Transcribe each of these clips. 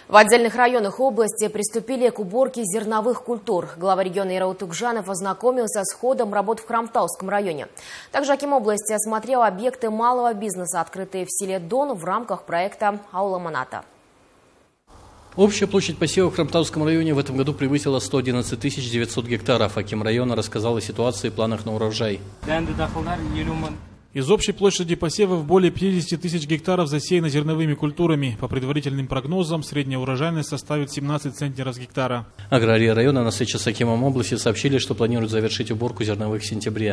В отдельных районах области приступили к уборке зерновых культур. Глава региона Ира Утукжанов ознакомился с ходом работ в Хромтауском районе. Также аким области осмотрел объекты малого бизнеса, открытые в селе Дон в рамках проекта «Аула Маната». Общая площадь посева в Хромтауском районе в этом году превысила 111 900 гектаров. Аким района рассказал о ситуации и планах на урожай. Из общей площади посевов более 50 тысяч гектаров засеяно зерновыми культурами. По предварительным прогнозам, средняя урожайность составит 17 центнеров с гектара. Аграрии района на встрече с акимом области сообщили, что планируют завершить уборку зерновых в сентябре.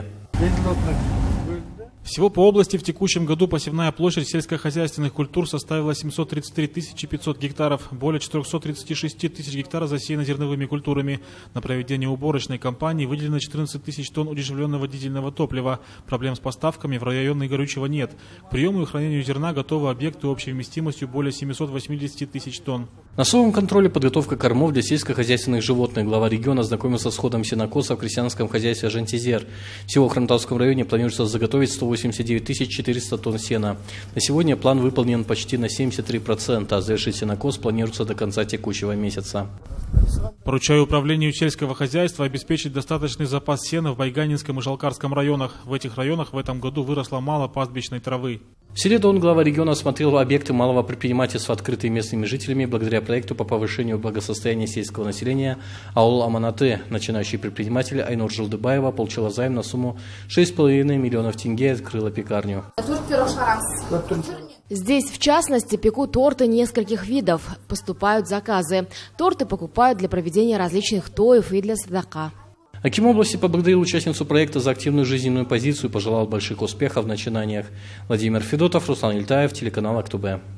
Всего по области в текущем году посевная площадь сельскохозяйственных культур составила 733 500 гектаров. Более 436 тысяч гектаров засеяно зерновыми культурами. На проведение уборочной кампании выделено 14 тысяч тонн удешевленного дизельного топлива. Проблем с поставками в районе горючего нет. К приему и хранению зерна готовы объекты общей вместимостью более 780 тысяч тонн. На особом контроле подготовка кормов для сельскохозяйственных животных. Глава региона ознакомился с ходом сенокоса в крестьянском хозяйстве Жантизер. Всего в Хромтауском районе планируется заготовить 189 400 тонн сена. На сегодня план выполнен почти на 73%, а завершить сенокос планируется до конца текущего месяца. Поручаю управлению сельского хозяйства обеспечить достаточный запас сена в Байганинском и Жалкарском районах. В этих районах в этом году выросло мало пастбищной травы. В селе Дон глава региона осмотрел объекты малого предпринимательства, открытые местными жителями благодаря проекту по повышению благосостояния сельского населения «Аула Манаты». Начинающий предприниматель Айнур Жылдыбаева получила займ на сумму 6,5 миллионов тенге и открыла пекарню. Здесь, в частности, пекут торты нескольких видов. Поступают заказы. Торты покупают для проведения различных тоев и для садака. Аким области поблагодарил участницу проекта за активную жизненную позицию и пожелал больших успехов в начинаниях. Владимир Федотов, Руслан Ильтаев, телеканал Актубе.